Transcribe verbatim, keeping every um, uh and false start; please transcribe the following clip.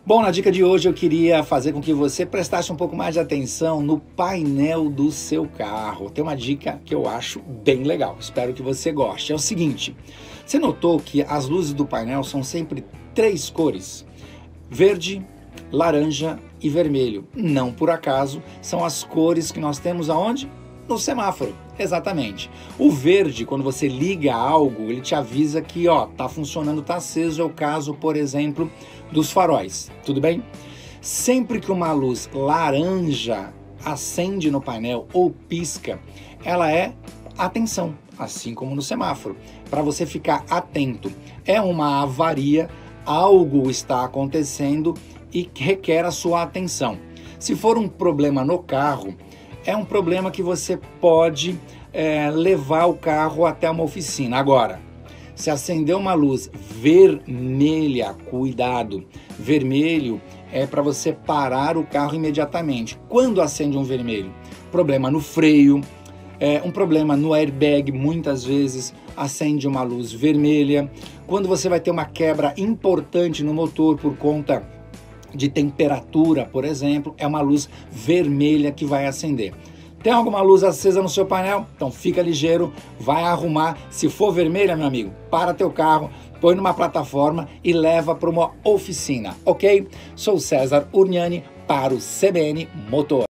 Bom, na dica de hoje eu queria fazer com que você prestasse um pouco mais de atenção no painel do seu carro. Tem uma dica que eu acho bem legal, espero que você goste. É o seguinte, você notou que as luzes do painel são sempre três cores? Verde, laranja e vermelho. Não por acaso, são as cores que nós temos aonde? No semáforo, exatamente. O verde, quando você liga algo, ele te avisa que ó, tá funcionando, tá aceso. É o caso, por exemplo, dos faróis, tudo bem? Sempre que uma luz laranja acende no painel ou pisca, ela é atenção, assim como no semáforo, para você ficar atento. É uma avaria, algo está acontecendo e requer a sua atenção. Se for um problema no carro, é um problema que você pode é, levar o carro até uma oficina. Agora, se acender uma luz vermelha, cuidado, vermelho é para você parar o carro imediatamente. Quando acende um vermelho? Problema no freio, é, um problema no airbag, muitas vezes acende uma luz vermelha. Quando você vai ter uma quebra importante no motor por conta de temperatura, por exemplo, é uma luz vermelha que vai acender. Tem alguma luz acesa no seu painel? Então fica ligeiro, vai arrumar. Se for vermelha, meu amigo, para teu carro, põe numa plataforma e leva para uma oficina, ok? Sou César Urniani para o C B N Motor.